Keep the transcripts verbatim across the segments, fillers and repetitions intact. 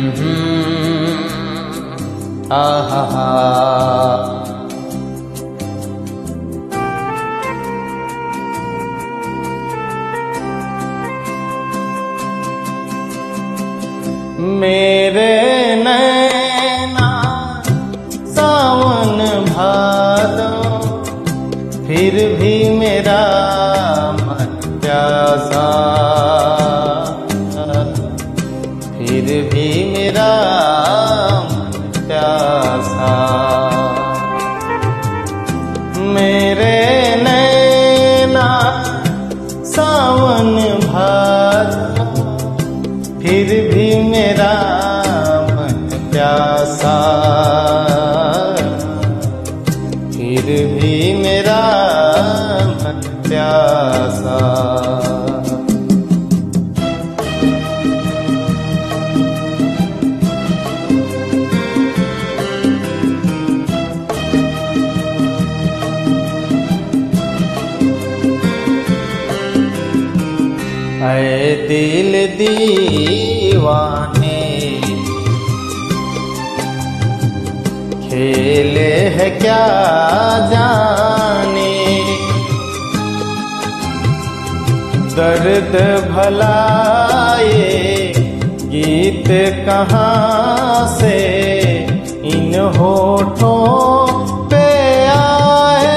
आहा मेरे नैना सावन भादो फिर भी मेरा मन प्यासा, फिर भी मेरा मन प्यासा। मेरे नैना सावन भादो फिर भी मेरा मन प्यासा, फिर भी मेरा मन प्यासा। ऐ दिल दीवाने खेले है क्या जाने, दर्द भलाए गीत कहाँ से इन होठों पे आए।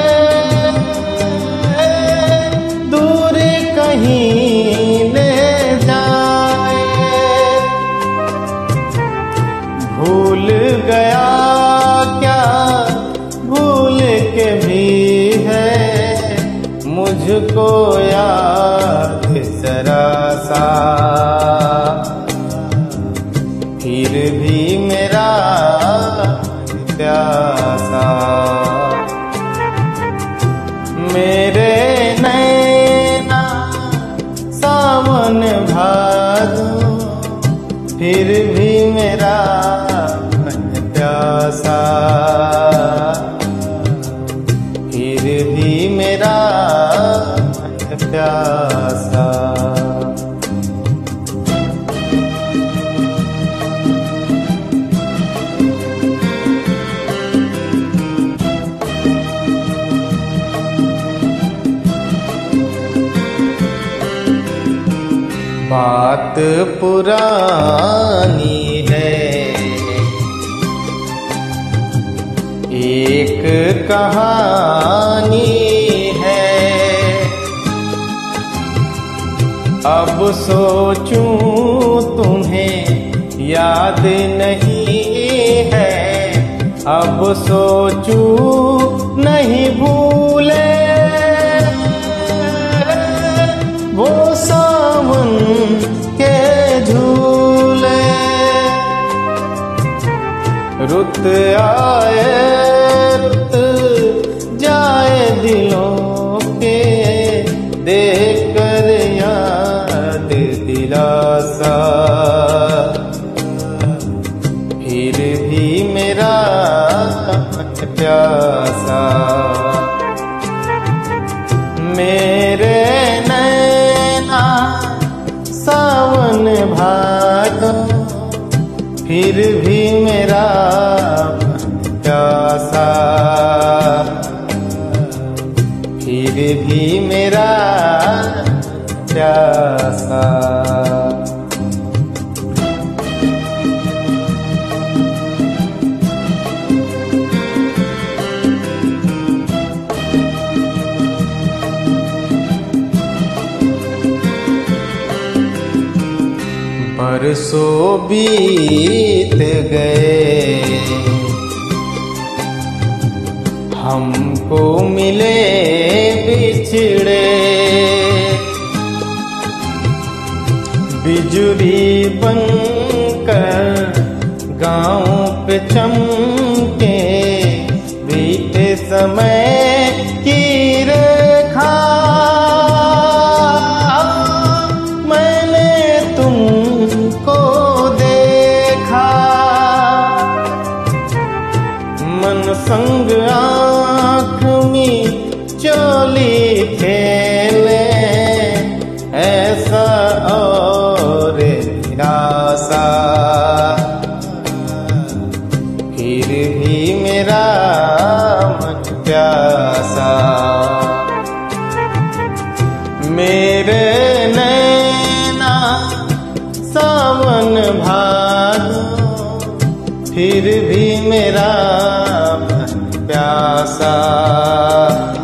दूर कहीं ले जाए, भूल गया क्या भूल के भी है मुझको याद जरा सा, फिर भी मेरा प्यासा। मेरे नैना सावन भादो फिर भी मेरा मन प्यासा, फिर भी मेरा मन प्यासा। बात पुरानी है एक कहानी है, अब सोचूं तुम्हें याद नहीं है, अब सोचूं नहीं भूले वो सावन के झूले। रुत आए रुत जाए दिलों के देकर याद दिलासा, फिर भी मेरा मन प्यासा। मेरे नैना सावन भादो फिर भी मेरा मन प्यासा, फिर भी मेरा प्यासा। बरसों बीत गए हमको मिले बिछड़े, बिजुली बनकर गाँव पे चमके बीते समय की रेखा। संग आँख में चोली खेले ऐसा और निराशा, भी मेरा मन प्यासा। मेरे नैना सावन भादो, फिर भी मेरा मन प्यासा।